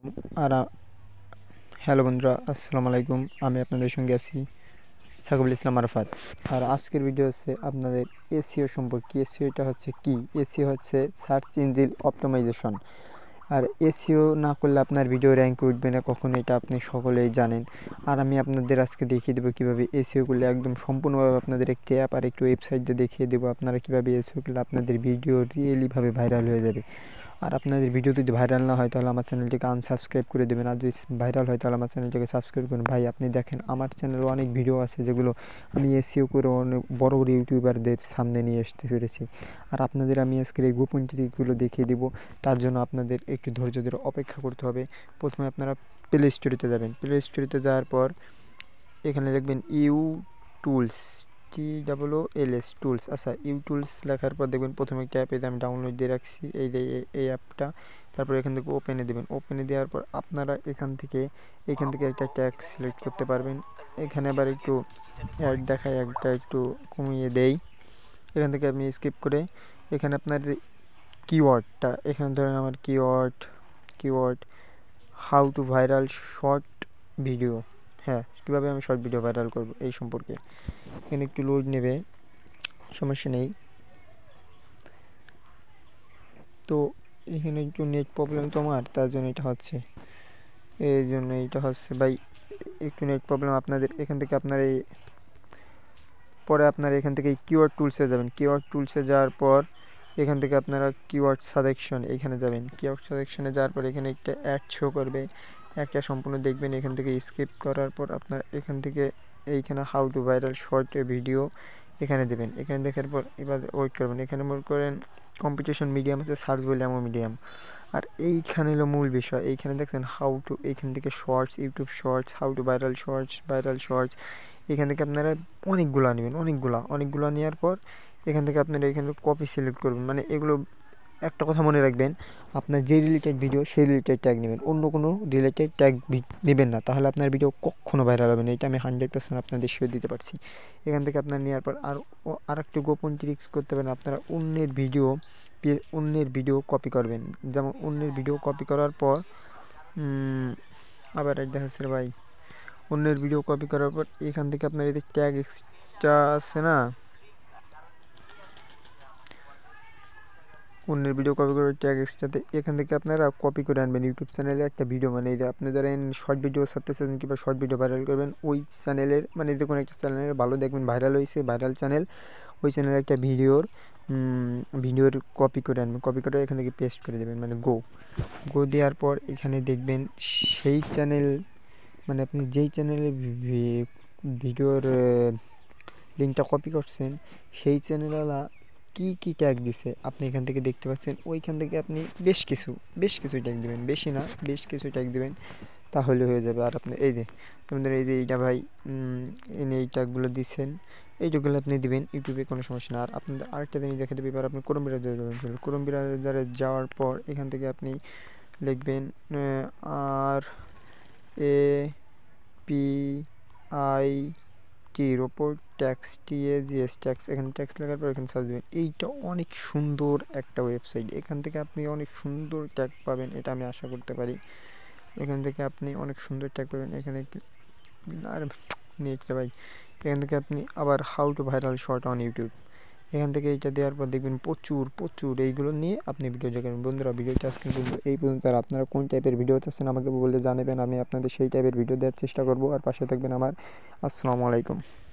আর hello বন্ধুরা, আসসালামু আলাইকুম। আমি আপনাদের সঙ্গে আছি সাকিবুল ইসলাম আরাফাত। আর আজকের ভিডিও হচ্ছে আপনাদের এসইও সম্পর্কে। এসইওটা হচ্ছে কি? এসইও হচ্ছে সার্চ ইঞ্জিন অপটিমাইজেশন। আর এসইও না করলে আপনার ভিডিও র্যাঙ্কে উঠবে না কখনো, এটা আপনি সকলেই জানেন। আর আমি আপনাদের আজকে দেখিয়ে দেবো কীভাবে এসইও করলে একদম সম্পূর্ণভাবে আপনাদের একটি অ্যাপ আর একটু ওয়েবসাইট দিয়ে দেখিয়ে দেবো আপনারা কীভাবে এসইও করলে আপনাদের ভিডিও রিয়েলিভাবে ভাইরাল হয়ে যাবে। আর আপনাদের ভিডিও যদি ভাইরাল না হয় তাহলে আমার চ্যানেলটিকে আনসাবস্ক্রাইব করে দেবেন, আর যদি ভাইরাল হয় তাহলে আমার চ্যানেলটিকে সাবস্ক্রাইব করুন। ভাই আপনি দেখেন আমার চ্যানেলে অনেক ভিডিও আছে যেগুলো আমি এসইও করে অনেক বড় বড় ইউটিউবারদের সামনে নিয়ে আসতে পেরেছি। আর আপনাদের আমি আজকের এই গোপন ট্রিকগুলো দেখিয়ে দিব। তার জন্য আপনাদের একটু ধৈর্য ধরে অপেক্ষা করতে হবে। প্রথমে আপনারা প্লে স্টোরিতে যাবেন। প্লে স্টোরিতে যাওয়ার পর এখানে লিখবেন টুলস, TOOLS টুলস। আচ্ছা, টুলস লেখার পর দেখবেন প্রথমে একটা অ্যাপ আমি ডাউনলোড দিয়ে রাখছি, এই অ্যাপটা। তারপর এখান থেকে ওপেনে দেবেন। ওপেনে দেওয়ার পর আপনারা এখান থেকে একটা ট্যাগ সিলেক্ট করতে পারবেন। এখানে আবার একটু অ্যাড দেখায়, একটা একটু কমিয়ে দেই। এখান থেকে আপনি স্কিপ করে এখানে আপনার কিওয়ার্ডটা, এখানে ধরেন আমার keyword how to viral short video. হ্যাঁ, কীভাবে আমি শর্ট ভিডিও ভাইরাল করব এই সম্পর্কে। এখানে একটু লোড নেবে, সমস্যা নেই। তো এখানে একটু নেট প্রবলেম তো আমার, তার জন্য এটা হচ্ছে, এই জন্য এইটা হচ্ছে ভাই একটু নেট প্রবলেম আপনাদের। এখান থেকে আপনার এই পরে আপনারা এখান থেকে কিওয়ার্ড টুলসে যাবেন। কিওয়ার্ড টুলসে যাওয়ার পর এখান থেকে আপনারা কিওয়ার্ড সাজেকশন এখানে যাবেন। কিওয়ার্ড সাজেকশনে যাওয়ার পর এখানে একটা অ্যাড শো করবে, একটা সম্পূর্ণ দেখবেন। এখান থেকে স্কিপ করার পর আপনার এখান থেকে এইখানে how to viral short video এখানে দেবেন। এখানে দেখার পর এবার ওয়েট করবেন। এখানে মনে করেন কম্পিটিশন মিডিয়াম আছে, সার্চ বলে এমন মিডিয়াম। আর এইখানে হলো মূল বিষয়। এইখানে দেখছেন হাউ টু, এইখান থেকে shorts, YouTube shorts, how to viral shorts. এখান থেকে আপনারা অনেকগুলো নেবেন, অনেকগুলো নেওয়ার পর এখান থেকে আপনারা এখানে কপি সিলেক্ট করবেন। মানে এগুলো একটা কথা মনে রাখবেন, আপনার যে রিলেটেড ভিডিও সেই রিলেটেড ট্যাগ নেবেন, অন্য কোনো রিলেটেড ট্যাগ নেবেন না, তাহলে আপনার ভিডিও কখনো ভাইরাল হবে না। এটা আমি 100% আপনাদের শিওর দিতে পারছি। এখান থেকে আপনার নেওয়ার পর আর একটু গোপন ট্রিক্স করতে পারেন। আপনারা অন্যের ভিডিও কপি করবেন। যেমন অন্যের ভিডিও কপি করার পর আবার এক দেখাচ্ছে ভাই, অন্যের ভিডিও কপি করার পর এখান থেকে আপনার এদের ট্যাগ এক্সট্রা আছে না, অন্যের ভিডিও কপি করে ট্যাগ এক্সট্রাতে এখান থেকে আপনারা কপি করে আনবেন ইউটিউব চ্যানেলে একটা ভিডিও। মানে এই যে আপনি ধরেন শর্ট ভিডিও ছাড়তে চান কিংবা শর্ট ভিডিও ভাইরাল করবেন, ওই চ্যানেলের মানে যে কোনো একটা চ্যানেলের ভালো দেখবেন ভাইরাল হয়েছে, ভাইরাল চ্যানেল, ওই চ্যানেলের একটা ভিডিওর কপি করে আনবেন। কপি করে এখান থেকে পেস্ট করে দেবেন, মানে গো দেওয়ার পর এখানে দেখবেন সেই চ্যানেল, মানে আপনি যেই চ্যানেলে ভিডিওর লিঙ্কটা কপি করছেন সেই চ্যানেলওয়ালা কী ট্যাগ দিছে আপনি এখান থেকে দেখতে পাচ্ছেন। ওইখান থেকে আপনি বেশ কিছু ট্যাগ দেবেন, বেশি না, বেশ কিছু ট্যাগ দেবেন, তাহলে হয়ে যাবে। আর আপনি এই যে তোমাদের এই যে এইটা ভাই এনে এই ট্যাগগুলো দিচ্ছেন, এইটুকুগুলো আপনি দিবেন ইউটিউবে, কোনো সমস্যা না। আর আপনাদের আরেকটা জিনিস দেখে দেবে, এবার আপনি ক্রোম ব্রাউজারে যাবেন। ক্রোম ব্রাউজারে যাওয়ার পর এখান থেকে আপনি লিখবেন RAPI টির ওপর ট্যাক্স, ট্যাক্স, এখানে ট্যাক্স লেখার পর এখানে সার্চ দেবেন। এইটা অনেক সুন্দর একটা ওয়েবসাইট, এখান থেকে আপনি অনেক সুন্দর ট্যাগ পাবেন, এটা আমি আশা করতে পারি। এখান থেকে আপনি অনেক সুন্দর ট্যাগ পাবেন। এখানে আর নেট ভাই, এখান থেকে আপনি আবার how to viral short on YouTube, এখান থেকে এইটা দেওয়ার পর দেখবেন প্রচুর এইগুলো নিয়ে আপনি ভিডিও দেখবেন। বন্ধুরা, ভিডিওটা আজকে এই পর্যন্ত। আর আপনারা কোন টাইপের ভিডিও চাচ্ছেন আমাকে বলে জানাবেন, আমি আপনাদের সেই টাইপের ভিডিও দেওয়ার চেষ্টা করব। আর পাশে থাকবেন আমার। আসসালামু আলাইকুম।